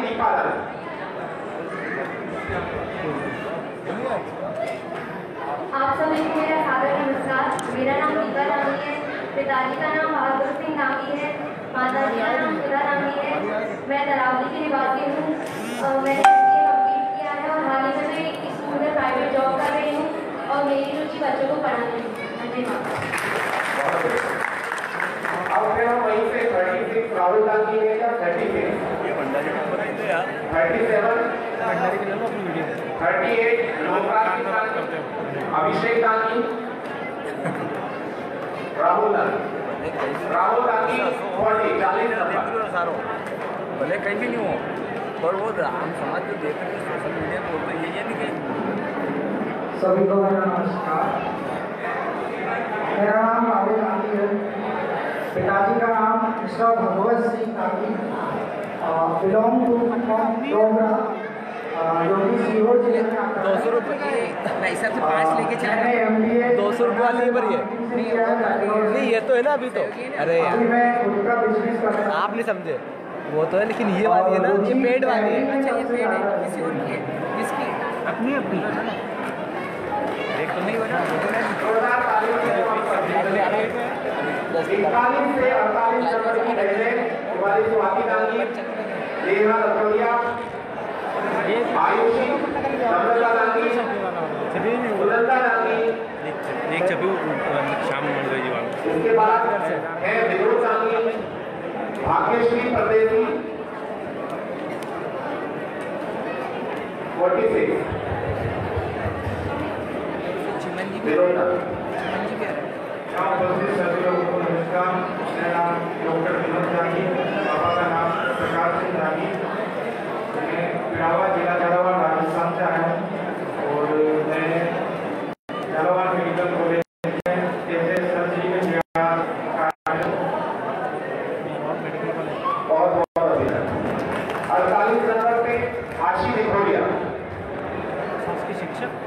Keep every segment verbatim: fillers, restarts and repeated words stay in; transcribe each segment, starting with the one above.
दीपा रानी। आप सभी को मेरा सादर नमस्कार। मेरा नाम दीपा रानी है। पिताजी का नाम बहादुर सिंह नामी है। माता जी का नाम सुधा नामी है। मैं तरावली की निवासी हूँ। मैंने एम बी ए कंप्लीट किया है और हाल ही में मैं एक स्कूल में प्राइवेट जॉब कर रही हूँ और मेरी रुचि बच्चों को पढ़ाने में। धन्यवाद। अब फिर हम वहीं से थर्टी सिक्स राहुल गांधी है या thirty six thirty seven thirty eight Abhishek Gandhi Rahul Gandhi Rahul Gandhi forty चालीस नंबर। भले कहीं भी नहीं हो पर वो आम समाज जो देख रहे हैं सोशल मीडिया पर तो यही है नहीं कि सभी को मेरा नमस्कार। मेरा नाम राहुल गांधी है। पिताजी का नाम mister Bhagwat Singh Gandhi, belong to Dogra, जो कि सीहोर जिले में आता है। दो सौ रुपये भाई साहब से पाँच लेके चले एमबीए दो सौ रुपये वाली पर ये नहीं ये तो है ना अभी तो। अरे अभी मैं खुद का बिजनेस कर रहा हूँ। आप नहीं समझे वो तो है लेकिन ये वाली है ना ये पेड वाली है। अच्छा ये पेड है किसी और की है? किसकी अपनी अपनी एक तो नहीं बना इकतालीस से अड़तालीस नंबर की बहनें हमारी स्वाति गांधी, नेहा लखोलिया, आयुषी, नम्रता गांधी, सुनंदा गांधी, एक छवि शाम बन गई जी वाला। उसके बाद है विनोद गांधी, भाग्यश्री परदेसी, फोर्टी सिक्स विनोद गांधी। सभी लोगों को नमस्कार। मेरा नाम डॉक्टर विनोद गांधी, पापा का नाम प्रकाश सिंह गांधी। मैं पिड़ावा जिला झालावाड़ राजस्थान से आया हूँ और मैं झालावाड़ मेडिकल कॉलेज में जैसे सर्जरी में गया बहुत बहुत अभिनंदन। अड़तालीस नंबर पे आशी निखोलिया। शिक्षक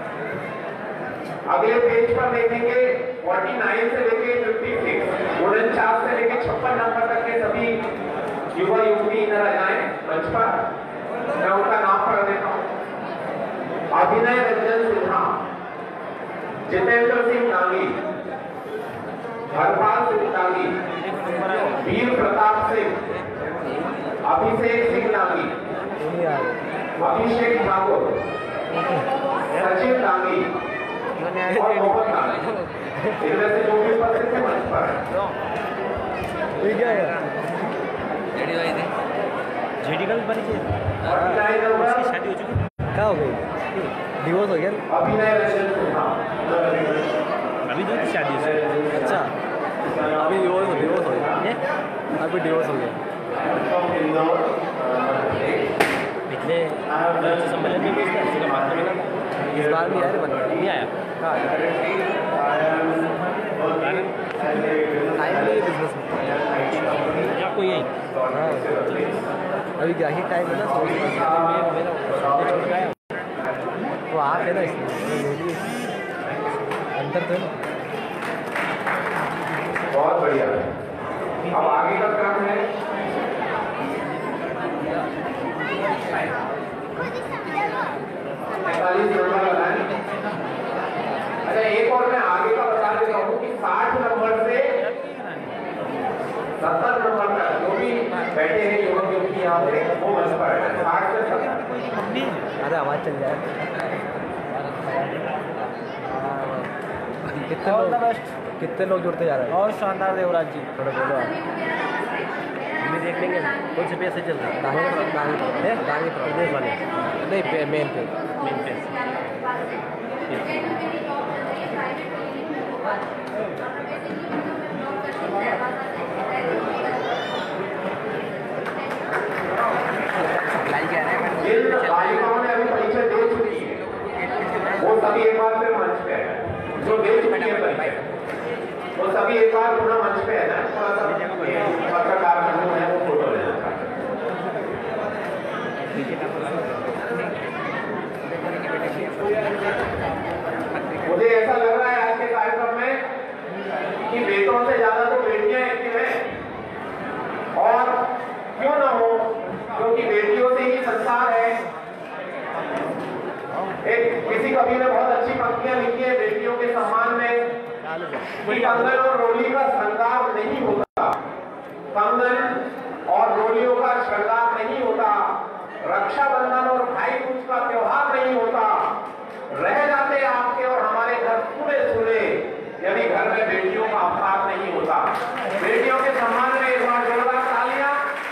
अगले पेज पर देखेंगे उनचास से लेके छप्पन उनचास से लेके छप्पन नंबर तक के सभी युवा युवती इधर आ जाएं मंच पर। मैं उनका नाम पढ़ देता हूँ। अभिनय रंजन सिन्हा, जितेंद्र सिंह नागी, हरपाल सिंह नागी, वीर प्रताप सिंह, अभिषेक सिंह नागी, अभिषेक ठाकुर, सचिन नागी और मोहम्मद नागी। इनमें से जो भी उपस्थित है मंच पर ये क्या है जेडी भाई थे जेडी का भी परिचय और शादी हो चुकी क्या हो गई डिवोर्स हो गया अभिनय रंजन सिन्हा अभी तो शादी हो अच्छा अभी डिवोर्स हो डिवोर्स हो गया अभी डिवोर्स हो गया पिछले सम्मेलन में भी इसका मात्र मिला था इस बार भी आया बन नहीं आया हाँ टाइम नहीं बिजनेस में आपको यही हाँ अभी क्या ही टाइम है ना छूट गया तो आप है ना इसमें अंतर तो है ना। बहुत बढ़िया। अब आगे का क्रम है पैंतालीस नंबर लगाए। अच्छा एक और मैं आगे का बता देता हूँ कि साठ नंबर से सत्तर नंबर तक जो भी बैठे हैं युवक युवती यहाँ पे वो मंच पर है। साठ से सत्तर। अरे आवाज़ चल जाए कितने लोग कितने लोग जुड़ते जा रहे हैं और शानदार देवराज जी थोड़ा बोलो हमें देख लेंगे कौन से पैसे चल रहा है दांगे दांगे दांगे प्रदेश वाले नहीं मेन पे मेन पे जिन बालिकाओं ने अभी परीक्षा दे चुकी है वो सभी एक बार फिर मंच पे है। जो दे चुकी है परीक्षा वो सभी एक बार पुनः मंच पे है ना। थोड़ा सा पत्रकार जो है वो फोटो लेना चाहते हैं। मुझे ऐसा लग रहा है आज के कार्यक्रम में कि बेटों से ज्यादा तो बेटियां एक्टिव हैं और क्यों ना हो क्योंकि बेटियों से ही संसार है। एक किसी कवि ने बहुत अच्छी पंक्तियां लिखी है बेटियों के सम्मान में कि कंगन और रोली का श्रृंगार नहीं होता, कंगन और रोलियों का श्रृंगार नहीं होता, रक्षाबंधन और भाई दूज का त्योहार नहीं होता, रह जाते आपके और हमारे घर सुने सुने, यानी घर में बेटियों का अवतार नहीं होता। बेटियों के सम्मान में एक बार जोरदार तालियां।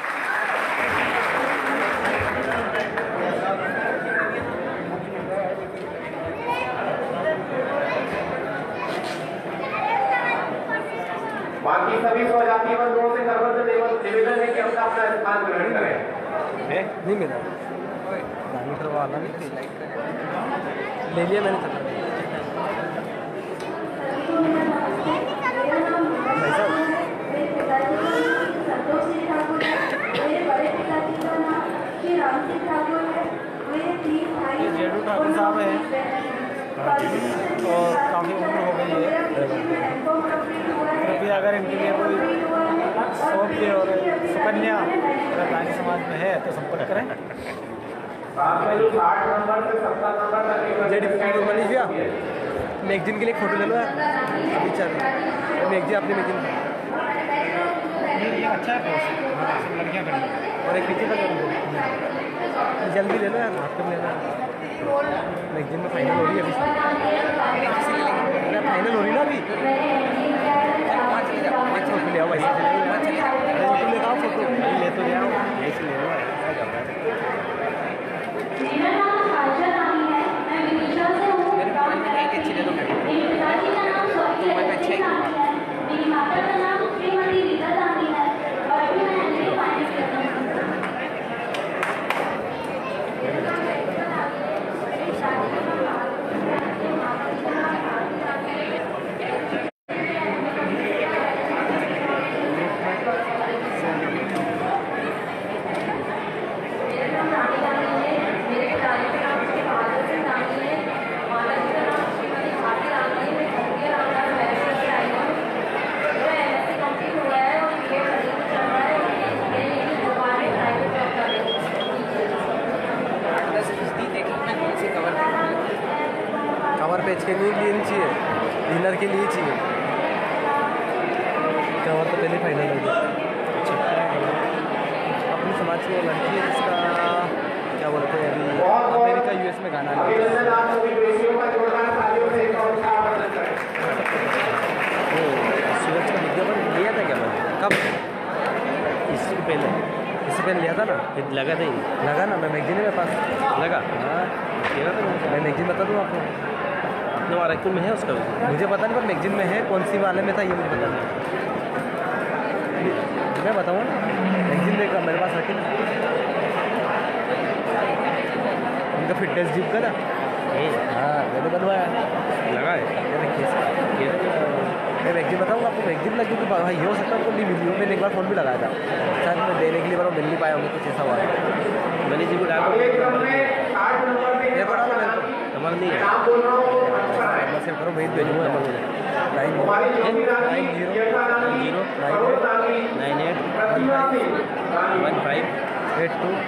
बाकी सभी स्वजातीय बंधुओं से सर्वत्र निवेदन है कि अपना अपना स्थान ग्रहण करें। नहीं मिला दानी करवा वाला नहीं ले लिया मैंने संतोष ठाकुर है, मेरे बड़े पिताजी का नाम श्री राम सिंह ठाकुर है, मेरे तीन भाई जेडू ठाकुर साहब हैं और काफ़ी उम्र हो गई है। कृपया अगर इनके लिए कोई शॉप के और सुकन्या अगर दानी समाज में है तो संपर्क करें। मनीषा मैगजीन के लिए फोटो ले लो यार, अभी चल मैगजीन अपनी मैगजीन अच्छा है लड़कियाँ खड़ी और एक पीछे का जल्दी ले लो यार, हाथ कर लेना। मैगजीन में फाइनल हो रही है अभी, फाइनल हो रही ना अभी। एक फोटो ले आओ भाई, फोटो ले आओ, फोटो ले तो ले आओ, ऐसे ले आओ। मेरा नाम आशा रानी है, मैं विदिशा से हूँ। मेरे पिताजी का नाम स्वर्गीय रानी है, मेरी माता का नाम श्रीमती रीता रानी है और अभी मैं एमए फाइनेंस करता हूँ। कवर पेज के लिए लिए नहीं चाहिए, डिनर के लिए चाहिए। कवर तो पहले फाइनल हो गया। अपनी समाज की लड़की है जिसका क्या बोलते हैं अभी अमेरिका यूएस में गाना है। वो सूरज का विज्ञापन लिया था क्या मैंने? कब? इससे पहले इससे पहले लिया था ना, लगा था ही लगा ना। मैं मैगजीन में पास लगा, हाँ मैं मैगजीन बता दूँ आपको। अपने वारायतुल में है उसका, मुझे पता नहीं पर मैगजीन में है, कौन सी वाले में था ये मुझे पता नहीं। मैं बताऊँ ना, मैगजीन देखा मेरे पास रखे उनका फिटनेस जिम का ना। हाँ मैंने बनवाया, लगा है मैं मैगजीन बताऊँगा आपको। मैगजीन लगी कि भाई ये हो सकता है आपको नहीं मिली हो। मैंने एक बार फ़ोन भी लगाया था, शायद मैं देने के लिए बार मिल नहीं पाया होंगे, कुछ ऐसा हुआ है। मैंने जी को डाला ये बड़ा नंबर नहीं है, नंबर सेव करो, भेज भेजूँगा नंबर मुझे nine nine zero zero nine eight one five eight two.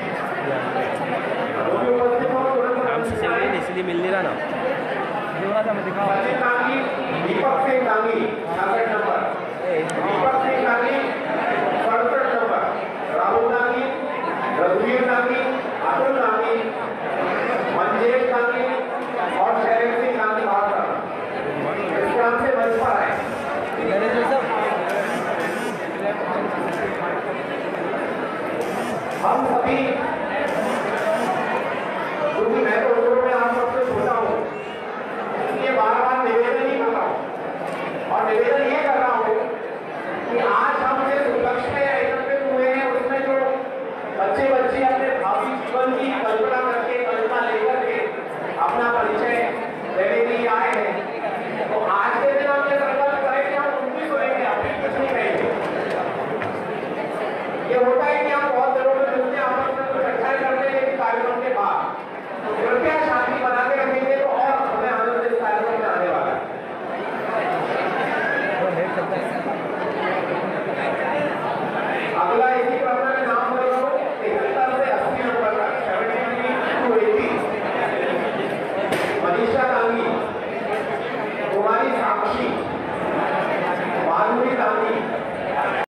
नाम से सेव नहीं इसलिए मिल नहीं रहा ना। मैं दिखाऊँ दीपक सिंह गांधी छाछठ नंबर, दीपक सिंह गांधी सड़सठ नंबर, राहुल गांधी, रघुवीर गांधी, अतुल गांधी, मंजेश गांधी और शैलेश सिंह गांधी भास्कर इस नाम से मंच पर आए। हम सभी